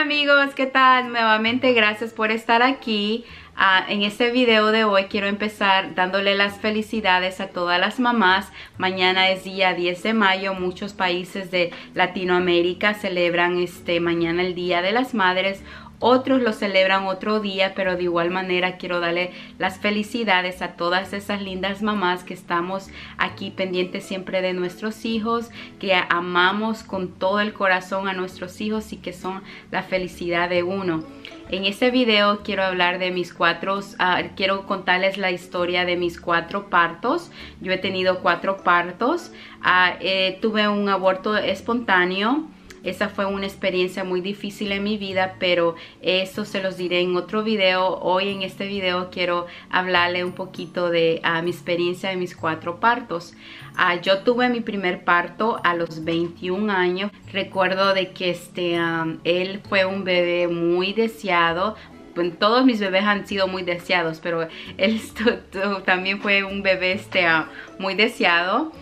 amigos, ¿qué tal? Nuevamente gracias por estar aquí. En este video de hoy quiero empezar dándole las felicidades a todas las mamás. Mañana es día 10 de mayo. Muchos países de Latinoamérica celebran mañana el Día de las Madres. Otros lo celebran otro día, pero de igual manera quiero darle las felicidades a todas esas lindas mamás que estamos aquí pendientes siempre de nuestros hijos, que amamos con todo el corazón a nuestros hijos y que son la felicidad de uno. En este video quiero hablar de quiero contarles la historia de mis 4 partos. Yo he tenido 4 partos. Tuve un aborto espontáneo. Esa fue una experiencia muy difícil en mi vida, pero eso se los diré en otro video. Hoy en este video quiero hablarle un poquito de mi experiencia de mis 4 partos. Yo tuve mi primer parto a los 21 años. Recuerdo de que él fue un bebé muy deseado. Todos mis bebés han sido muy deseados, pero él también fue un bebé muy deseado.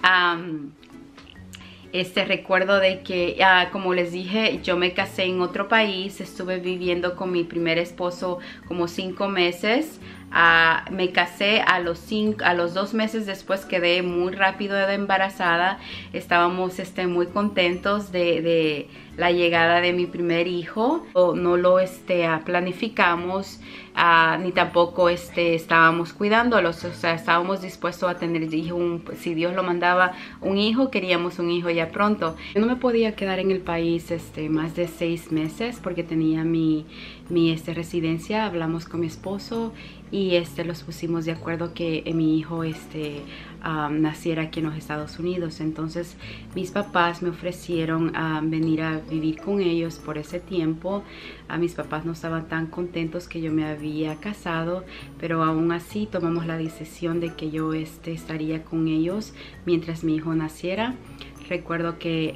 Recuerdo de que, como les dije, yo me casé en otro país. Estuve viviendo con mi primer esposo como 5 meses. Me casé a los 2 meses después, quedé muy rápido de embarazada. Estábamos muy contentos de la llegada de mi primer hijo. No lo planificamos, ni tampoco estábamos cuidándolos. O sea, estábamos dispuestos a tener si Dios lo mandaba un hijo, queríamos un hijo ya pronto. Yo no me podía quedar en el país más de 6 meses porque tenía mi residencia. Hablamos con mi esposo y los pusimos de acuerdo que mi hijo naciera aquí en los Estados Unidos. Entonces mis papás me ofrecieron venir a vivir con ellos por ese tiempo. Mis papás no estaban tan contentos que yo me había casado, pero aún así tomamos la decisión de que yo estaría con ellos mientras mi hijo naciera. Recuerdo que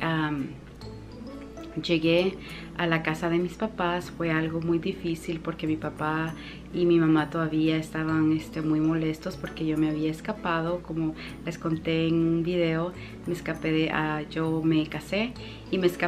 llegué a la casa de mis papás. Fue algo muy difícil porque mi papá y mi mamá todavía estaban muy molestos porque yo me había escapado. Como les conté en un video, yo me casé y me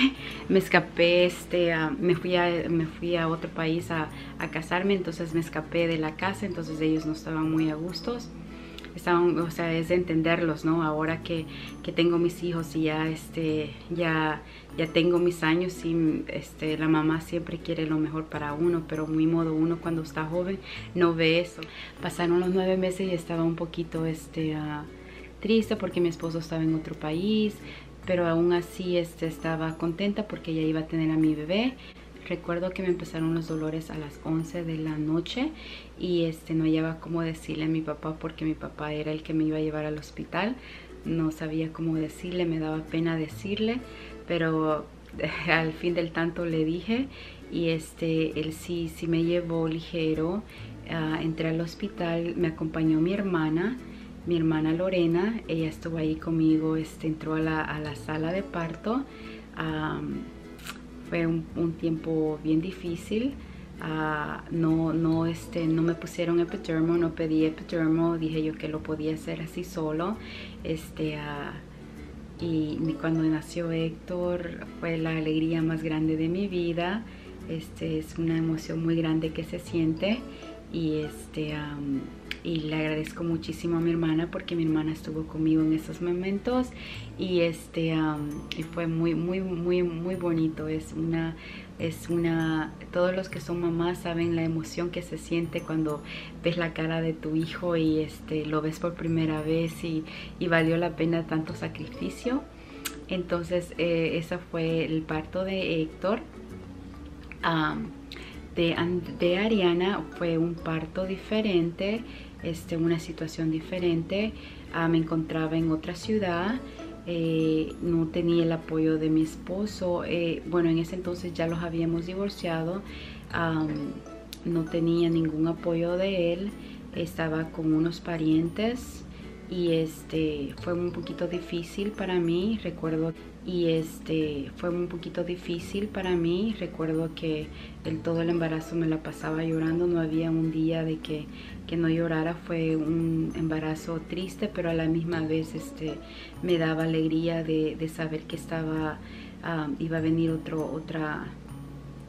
fui a otro país a casarme. Entonces me escapé de la casa, entonces ellos no estaban muy a gustos. O sea, es de entenderlos, ¿no? Ahora que tengo mis hijos y ya tengo mis años, y la mamá siempre quiere lo mejor para uno, pero muy modo uno cuando está joven no ve eso. Pasaron los 9 meses y estaba un poquito triste porque mi esposo estaba en otro país, pero aún así estaba contenta porque ya iba a tener a mi bebé. Recuerdo que me empezaron los dolores a las 11 de la noche y no hallaba cómo decirle a mi papá porque mi papá era el que me iba a llevar al hospital. No sabía cómo decirle, me daba pena decirle, pero al fin del tanto le dije y él sí me llevó ligero. Entré al hospital, me acompañó mi hermana Lorena. Ella estuvo ahí conmigo, entró a la sala de parto. Fue un tiempo bien difícil. No me pusieron epidermo, no pedí epidermo. Dije yo que lo podía hacer así solo. Y cuando nació Héctor fue la alegría más grande de mi vida. Es una emoción muy grande que se siente. Y le agradezco muchísimo a mi hermana porque mi hermana estuvo conmigo en esos momentos y fue muy bonito. Todos los que son mamás saben la emoción que se siente cuando ves la cara de tu hijo y lo ves por primera vez y valió la pena tanto sacrificio. Entonces ese fue el parto de Héctor. De Ariana fue un parto diferente, una situación diferente. Me encontraba en otra ciudad, no tenía el apoyo de mi esposo. Bueno, en ese entonces ya los habíamos divorciado. No tenía ningún apoyo de él. Estaba con unos parientes y fue un poquito difícil para mí. Recuerdo que todo el embarazo me la pasaba llorando. No había un día de que no llorara. Fue un embarazo triste, pero a la misma vez me daba alegría de saber que iba a venir otra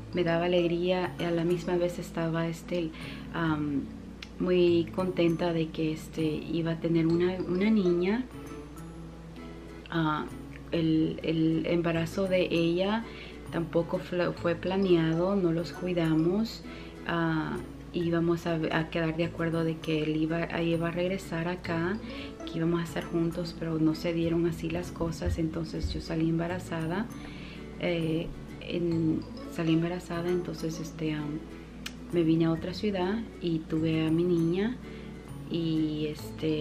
me daba alegría, y a la misma vez estaba muy contenta de que iba a tener una niña. El embarazo de ella tampoco fue planeado, no los cuidamos. Íbamos a quedar de acuerdo de que él iba a regresar acá, que íbamos a estar juntos, pero no se dieron así las cosas. Entonces yo salí embarazada. Entonces me vine a otra ciudad y tuve a mi niña. Y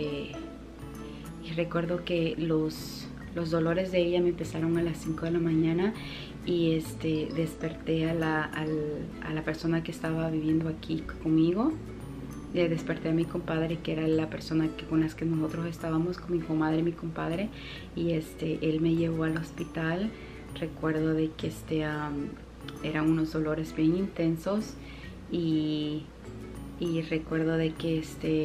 recuerdo que los dolores de ella me empezaron a las 5 de la mañana. Y desperté a la persona que estaba viviendo aquí conmigo. Le desperté a mi compadre, que era la persona con las que nosotros estábamos, con mi comadre y mi compadre. Y él me llevó al hospital. Recuerdo de que eran unos dolores bien intensos. Y recuerdo de que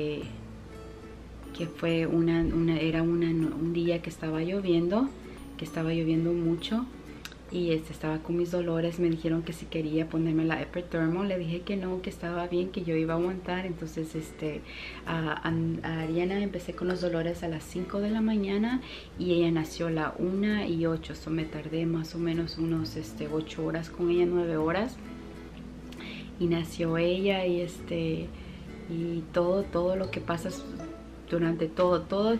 que fue era un día que estaba lloviendo mucho. Y estaba con mis dolores. Me dijeron que si quería ponerme la Epidermal. Le dije que no, que estaba bien, que yo iba a aguantar. Entonces a Ariana empecé con los dolores a las 5 de la mañana. Y ella nació a la 1:08. So me tardé más o menos unos 8 horas con ella, 9 horas. Y nació ella. Y y todo lo que pasas durante todos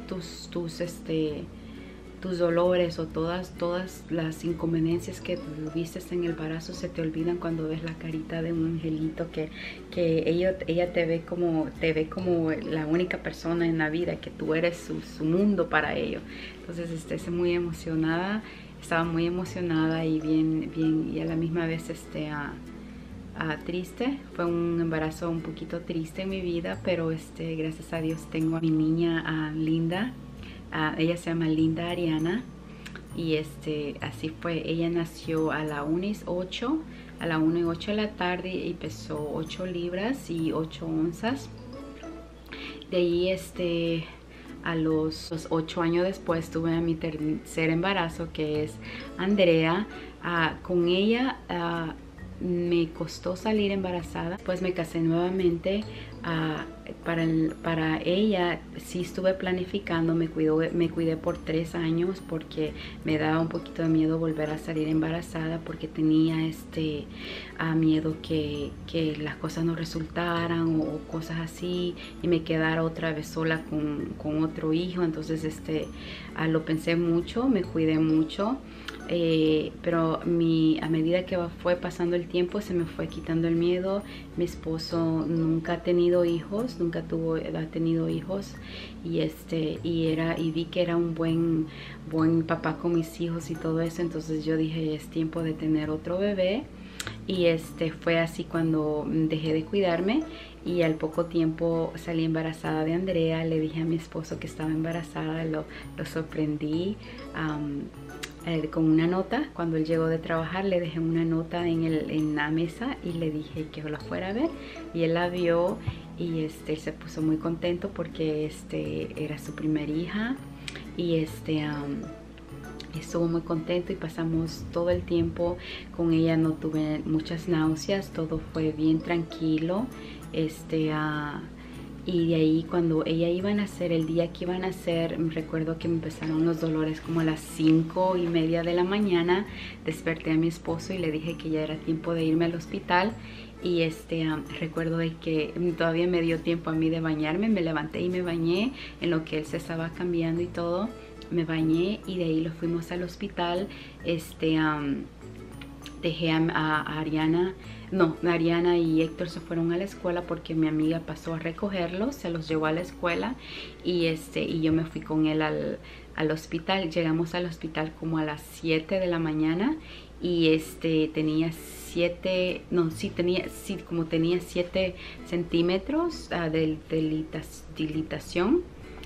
tus dolores o todas las inconveniencias que tuviste en el embarazo se te olvidan cuando ves la carita de un angelito, que ella te ve como la única persona en la vida, que tú eres su mundo para ellos. Entonces estaba muy emocionada y bien, y a la misma vez triste. Fue un embarazo un poquito triste en mi vida, pero gracias a Dios tengo a mi niña Linda. Ella se llama Linda Ariana. Y así fue. Ella nació a la 1:08 de la tarde y pesó 8 libras y 8 onzas. De ahí a los 8 años después tuve a mi tercer embarazo, que es Andrea. Con ella me costó salir embarazada. Pues me casé nuevamente. Para ella sí estuve planificando, me cuidé por 3 años porque me daba un poquito de miedo volver a salir embarazada, porque tenía miedo que las cosas no resultaran o cosas así, y me quedara otra vez sola con otro hijo. Entonces lo pensé mucho, me cuidé mucho. Pero a medida que fue pasando el tiempo se me fue quitando el miedo. Mi esposo nunca ha tenido hijos, ha tenido hijos, y vi que era un buen papá con mis hijos y todo eso. Entonces yo dije, es tiempo de tener otro bebé. Y fue así cuando dejé de cuidarme, y al poco tiempo salí embarazada de Andrea. Le dije a mi esposo que estaba embarazada, lo sorprendí con una nota. Cuando él llegó de trabajar, le dejé una nota en la mesa y le dije que la fuera a ver, y él la vio y él se puso muy contento porque era su primer hija. Y estuvo muy contento y pasamos todo el tiempo con ella. No tuve muchas náuseas, todo fue bien tranquilo. Y de ahí, cuando ella iba a nacer, el día que iba a nacer, recuerdo que me empezaron los dolores como a las 5:30 de la mañana. Desperté a mi esposo y le dije que ya era tiempo de irme al hospital. Y recuerdo de que todavía me dio tiempo a mí de bañarme. Me levanté y me bañé en lo que él se estaba cambiando y todo. Me bañé y de ahí lo fuimos al hospital. Dejé a Ariana. No, Ariana y Héctor se fueron a la escuela porque mi amiga pasó a recogerlos, se los llevó a la escuela, y yo me fui con él al hospital. Llegamos al hospital como a las 7 de la mañana y tenía 7 centímetros de dilatación.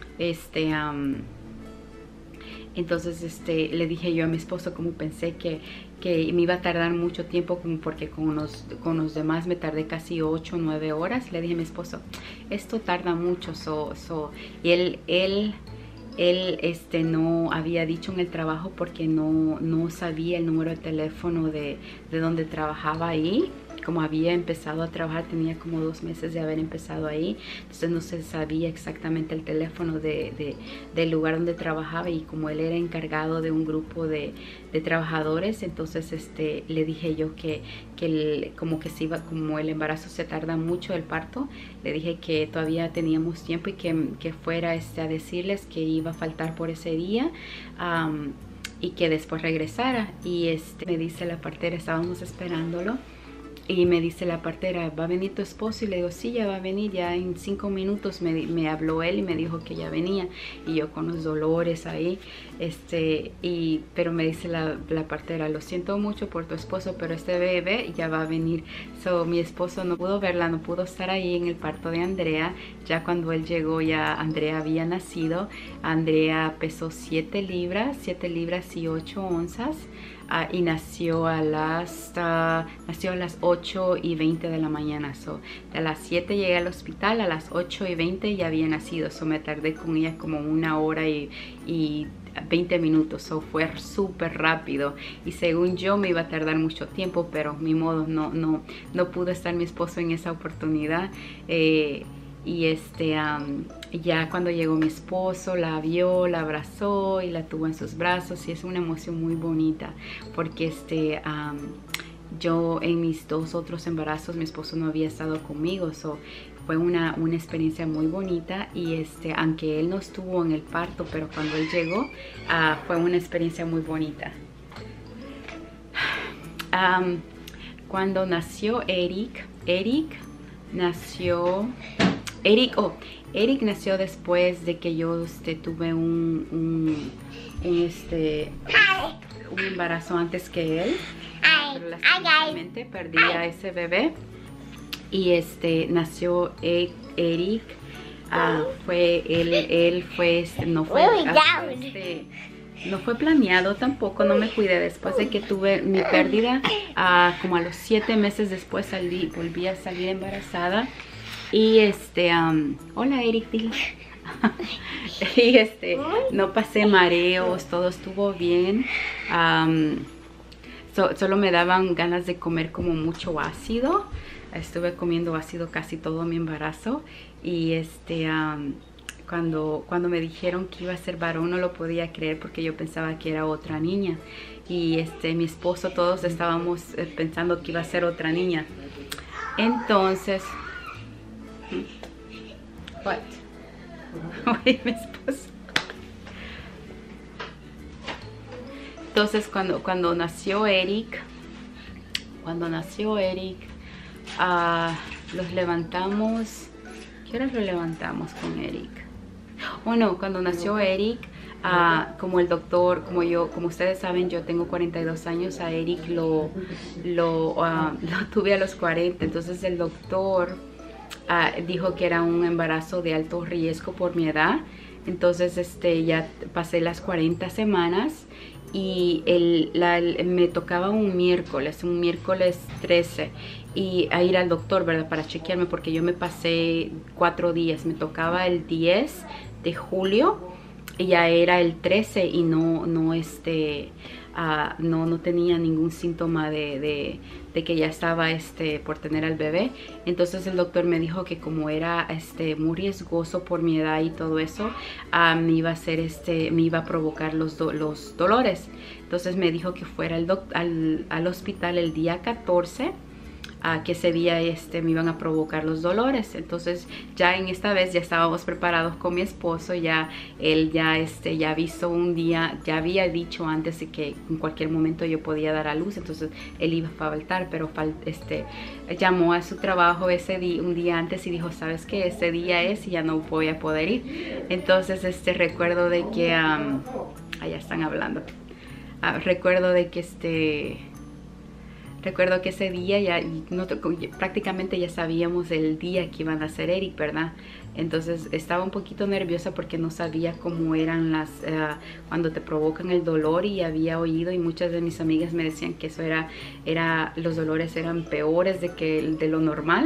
Entonces le dije yo a mi esposo, como pensé que me iba a tardar mucho tiempo, como porque con los demás me tardé casi 8 o 9 horas. Le dije a mi esposo, esto tarda mucho. Y él él no había dicho en el trabajo porque no sabía el número de teléfono de donde trabajaba ahí. Como había empezado a trabajar, tenía como 2 meses de haber empezado ahí, entonces no se sabía exactamente el teléfono del lugar donde trabajaba, y como él era encargado de un grupo de trabajadores, entonces le dije yo que como que se iba, como el embarazo se tarda mucho, el parto, le dije que todavía teníamos tiempo y que fuera a decirles que iba a faltar por ese día, y que después regresara. Y me dice la partera, estábamos esperándolo, y me dice la partera, ¿va a venir tu esposo? Y le digo, sí, ya va a venir, ya en 5 minutos me habló él y me dijo que ya venía. Y yo con los dolores ahí, pero me dice la partera, lo siento mucho por tu esposo, pero este bebé ya va a venir. Mi esposo no pudo verla, no pudo estar ahí en el parto de Andrea. Ya cuando él llegó, ya Andrea había nacido. Andrea pesó 7 libras y 8 onzas. Y nació a las 8:20 de la mañana. A las 7 llegué al hospital, a las 8:20 ya había nacido. Me tardé con ella como 1 hora y 20 minutos. Fue súper rápido, y según yo me iba a tardar mucho tiempo, pero ni modo, no pudo estar mi esposo en esa oportunidad. Y ya cuando llegó mi esposo, la vio, la abrazó y la tuvo en sus brazos, y es una emoción muy bonita, porque yo en mis 2 otros embarazos mi esposo no había estado conmigo. Fue una experiencia muy bonita, y aunque él no estuvo en el parto, pero cuando él llegó, fue una experiencia muy bonita. Cuando nació Eric nació después de que yo tuve un embarazo antes que él, pero lastimosamente perdí a ese bebé. Y nació Eric. No fue planeado tampoco, no me cuidé. Después de que tuve mi pérdida, como a los 7 meses después volví a salir embarazada. Y hola Eric, dile. Y no pasé mareos, todo estuvo bien. Solo me daban ganas de comer como mucho ácido. Estuve comiendo ácido casi todo mi embarazo. Y cuando me dijeron que iba a ser varón, no lo podía creer, porque yo pensaba que era otra niña. Y mi esposo, todos estábamos pensando que iba a ser otra niña. Entonces, what? Oye, mi esposo. Entonces cuando nació Eric, los levantamos. ¿Qué hora lo levantamos con Eric? Bueno, cuando nació Eric, como el doctor, como ustedes saben, yo tengo 42 años, a Eric lo tuve a los 40, entonces el doctor dijo que era un embarazo de alto riesgo por mi edad. Entonces ya pasé las 40 semanas, y me tocaba un miércoles 13, y a ir al doctor, ¿verdad? Para chequearme, porque yo me pasé 4 días. Me tocaba el 10 de julio y ya era el 13, y no tenía ningún síntoma de que ya estaba por tener al bebé. Entonces el doctor me dijo que como era muy riesgoso por mi edad y todo eso, me iba a provocar los dolores. Entonces me dijo que fuera al hospital el día 14, que ese día me iban a provocar los dolores. Entonces ya en esta vez ya estábamos preparados con mi esposo. Él ya avisó un día, ya había dicho antes de que en cualquier momento yo podía dar a luz, entonces él iba a faltar, pero llamó a su trabajo un día antes y dijo, sabes que ese día es y ya no voy a poder ir. Entonces recuerdo de que allá están hablando. Recuerdo que ese día prácticamente ya sabíamos el día que iban a hacer Eric, ¿verdad? Entonces estaba un poquito nerviosa porque no sabía cómo eran cuando te provocan el dolor, y había oído, y muchas de mis amigas me decían que eso los dolores eran peores de lo normal.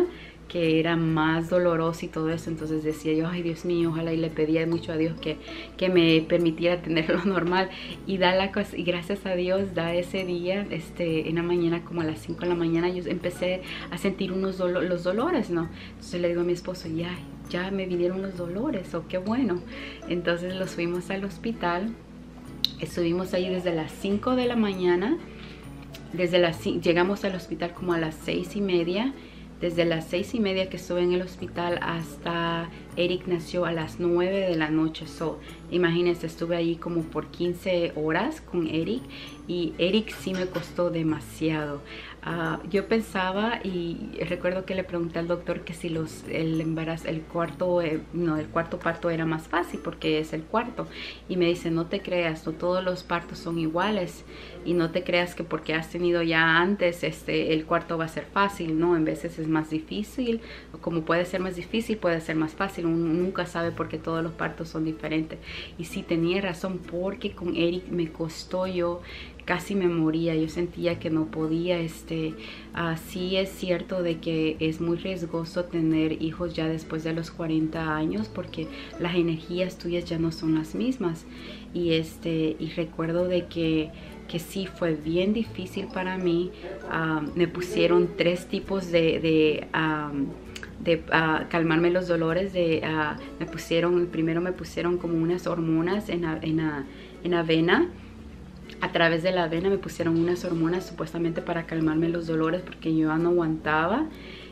que era más doloroso y todo eso. Entonces decía yo, ay Dios mío, ojalá, y le pedía mucho a Dios que me permitiera tenerlo normal. Y y gracias a Dios, da ese día, en la mañana, como a las 5 de la mañana, yo empecé a sentir los dolores, ¿no? Entonces le digo a mi esposo, ya me vinieron los dolores, qué bueno. Entonces los fuimos al hospital. Estuvimos ahí desde las 5 de la mañana. Llegamos al hospital como a las 6:30. Desde las 6:30 que estuve en el hospital hasta Eric nació a las 9 de la noche. Imagínense, estuve ahí como por 15 horas con Eric. Y Eric sí me costó demasiado. Yo pensaba, y recuerdo que le pregunté al doctor que si el cuarto parto era más fácil, porque es el cuarto. Y me dice, no te creas, no todos los partos son iguales. Y no te creas que porque has tenido ya antes, el cuarto va a ser fácil. No, en veces es más difícil. Como puede ser más difícil, puede ser más fácil. Uno nunca sabe porque todos los partos son diferentes. Y sí tenía razón, porque con Eric me costó, yo casi me moría. Yo sentía que no podía. Sí es cierto de que es muy riesgoso tener hijos ya después de los 40 años, porque las energías tuyas ya no son las mismas. Y recuerdo de que sí fue bien difícil para mí. Me pusieron 3 tipos de calmarme los dolores. Primero me pusieron como unas hormonas en la vena. A través de la vena me pusieron unas hormonas supuestamente para calmarme los dolores, porque yo no aguantaba.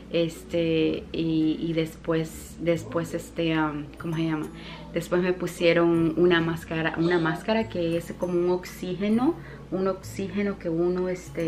Y después ¿cómo se llama? Después me pusieron una máscara que es como un oxígeno que uno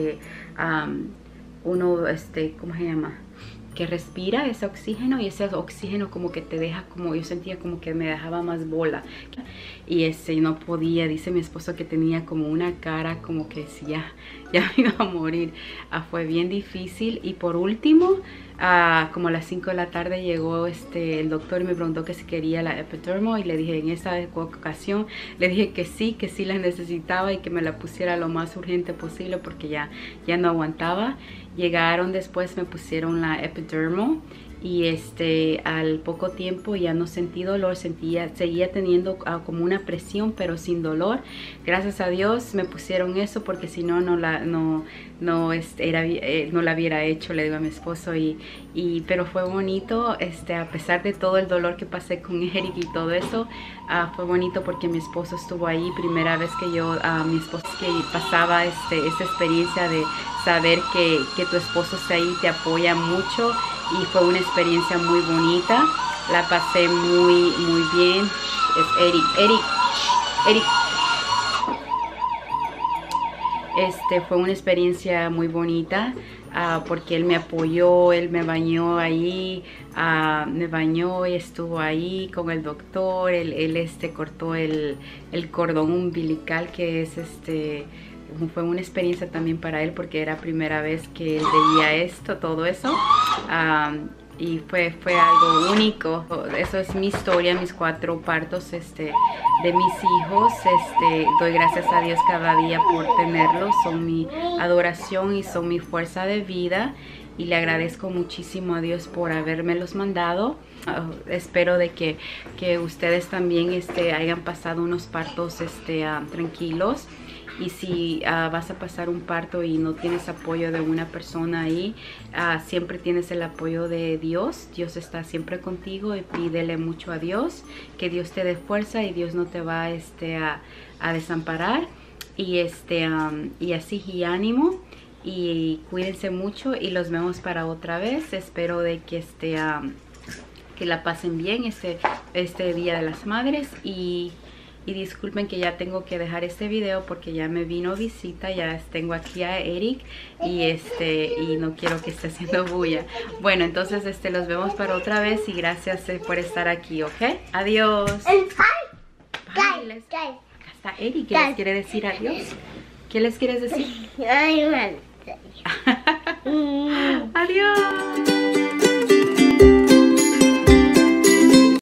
¿cómo se llama? Que respira ese oxígeno, y ese oxígeno como que te deja, como yo sentía como que me dejaba más bola. Y no podía, dice mi esposo que tenía como una cara como que si ya me iba a morir. Fue bien difícil. Y por último, como a las 5 de la tarde llegó el doctor y me preguntó que si quería la epidermo, y le dije, en esa ocasión le dije que sí la necesitaba y que me la pusiera lo más urgente posible, porque ya no aguantaba. Llegaron después, me pusieron la epidermo, y al poco tiempo ya no sentí dolor, seguía teniendo como una presión, pero sin dolor. Gracias a Dios me pusieron eso, porque si no no la hubiera hecho, le digo a mi esposo. Pero fue bonito, a pesar de todo el dolor que pasé con Eric y todo eso, fue bonito porque mi esposo estuvo ahí. Primera vez que mi esposo que pasaba esa experiencia de saber que tu esposo está ahí, te apoya mucho. Y fue una experiencia muy bonita. La pasé muy bien. Es Eric. Fue una experiencia muy bonita, porque él me apoyó, él me bañó ahí, me bañó y estuvo ahí con el doctor. Él cortó el cordón umbilical, que es fue una experiencia también para él, porque era primera vez que él veía todo eso. Y fue algo único. Eso es mi historia, mis 4 partos de mis hijos. Doy gracias a Dios cada día por tenerlos. Son mi adoración y son mi fuerza de vida. Y le agradezco muchísimo a Dios por habérmelos mandado. Espero de que ustedes también hayan pasado unos partos tranquilos. Y si vas a pasar un parto y no tienes apoyo de una persona ahí, siempre tienes el apoyo de Dios. Dios está siempre contigo, y pídele mucho a Dios, que Dios te dé fuerza y Dios no te va a desamparar. Y así, y ánimo, y cuídense mucho, y los vemos para otra vez. Espero de que que la pasen bien este Día de las Madres. Y disculpen que ya tengo que dejar este video, porque ya me vino visita. Ya tengo aquí a Eric, y no quiero que esté haciendo bulla. Bueno, entonces los vemos para otra vez, y gracias por estar aquí, ¿ok? Adiós. Bye. Acá está Eric, que les quiere decir adiós. ¿Qué les quieres decir? Adiós.